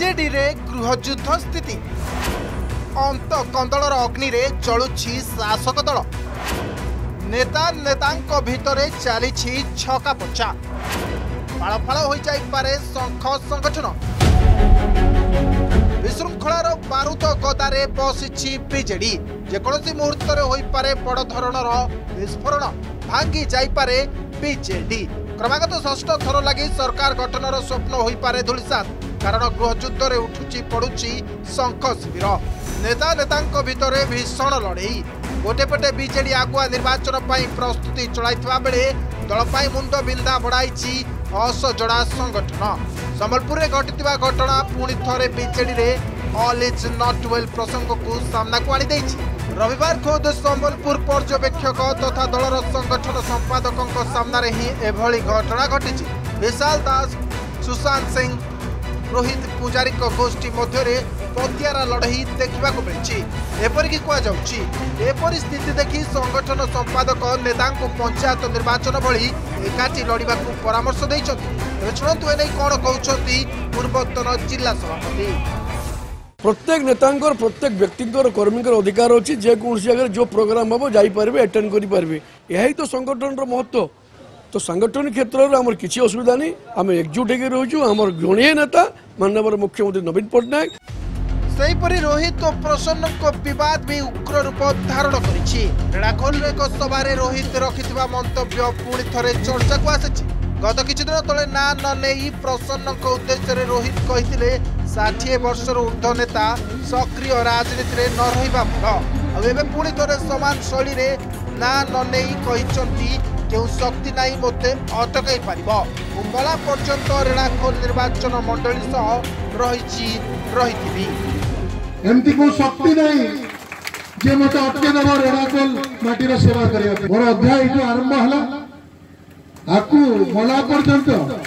BJD रे गृहयुद्ध स्थिति अंत कंदलर अग्नि रे जलुछि शासक दल नेता नेतांको भितरे चलीछि छका पचा फाड़ फाड़ हो जाई पारे संख संगठन विशृंखलार बारूद गदारे बसिछि बीजेडी जेकोसी मुहूर्त होई पारे बड़ धरणर विस्फोरण भांगी जाई पारे बीजेडी क्रमागत षष्ठ थर लगी सरकार गठनर स्वप्न होई पारे धूलिसात कारण गृहयुद्ध रे उठुची पड़ुची शंख शिविर नेता नेतांको भितरे भीषण लड़ई गोटे पटे बीजेडी आगुआ निर्वाचन पर प्रस्तुति चलाइथिबा बेले दल पाई मुंड बिंधा बढ़ाई असजड़ा संगठन संबलपुर में घटिथिबा घटना पुणी थरे बीजेडी रे ऑल इज नॉट वेल प्रसंग को सामना को आनी देछि रविवार खोद संबलपुर पर्यवेक्षक तथा दलर संगठन संपादकों सामने ही एभली घटना घटी विशाल दास सुशांत सिंह रोहित पुजारी गोष्ठी मध्य पतियारा लड़ई देखा मिली एपरिक कहुरी स्थिति देखि संगठन संपादक नेता पंचायत निर्वाचन भली एकाठी लड़वा परामर्श देते शुणु एने कौन कहते पूर्वतन जिला सभापति प्रत्येक नेतांकर प्रत्येक व्यक्तिंकर कर्मीकर अधिकार अच्छी जेकोसी जगह जो प्रोग्राम हम जापर अटेंड करें यही तो संगठन महत्व तो सांगठनिक क्षेत्र में आमर किसी असुविधा नहीं आम एकजुट हो आम गणीय नेता माननीय मुख्यमंत्री नवीन पट्टनायक सेहीपरि रोहित और प्रसन्न को विवाद भी उग्र रूप धारण करेड़ाखोल एक सभा रोहित रखिथिबा मंतव्य पुणी थरे चर्चा को आसी गत किछि दिन तले ना न नहीं प्रसन्न उद्देश्य रोहित कहिथिले 60 वर्षर ऊर्ध्व नेता सक्रिय राजनीति न रहिबा भल एवं पुणी थरे समान शैली रे ना न नहीं कहिसंती केउ शक्ति नहीं मते अटकई पारिबो उमला पर्यंत रेड़ाखोल निर्वाचन मंडली सह रहिथिबी एमती को शक्ति नहीं जे मत अटके देव रेड़ाखोल माटीर सेवा करिया मोर अध्याय जो आरंभ हला आकु मला पर्यंत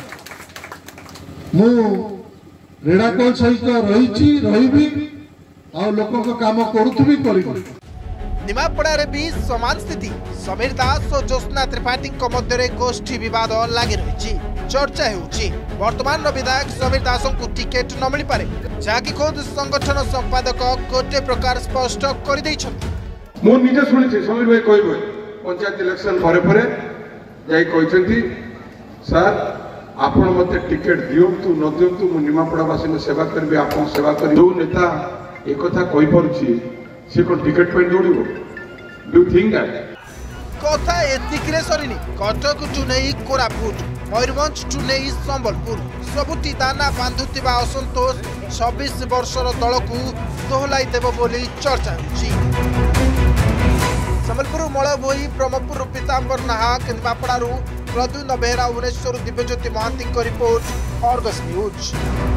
मु रेड़ाखोल सहित रही आ लोकों को काम करुथबी करिबी निमापड़ा रे भी समान स्थिति समीर दास और ज्योत्ना त्रिपाठी मध्य गोष्ठी विवाद लगी रही चर्चा होउची वर्तमान विधायक समीर दास को टिकेट न मिल पारे जहाँकि खुद संगठन संपादक गोटे प्रकार स्पष्ट कर मु निजे सुनी समीर भाई कहबो पंचायत इलेक्शन परे परे जाई कहचंती सर आपण मते टिकेट दियंतु न दियंतु मु निमापड़ावासी ने सेवा करबे आपण सेवा करी जो नेता एक कथा कहि परछि से को टिकेट पे दौड़िबो डू थिंक दैट कथा एतिकरे सरिनी कटक टू नहीं कोरापुट मयूरभंज टू नहीं संबलपुर सबुटी दाना बांधुतिबा असंतोष 26 वर्षर दल को दोहलाई देव बोली चर्चा होची संबलपुर मलभोई ब्रह्मपुर पीतांबर नाहक निमापड़ारू Pradyumna Behera Bhubaneswar Divyajyoti Mahanti report Argus news.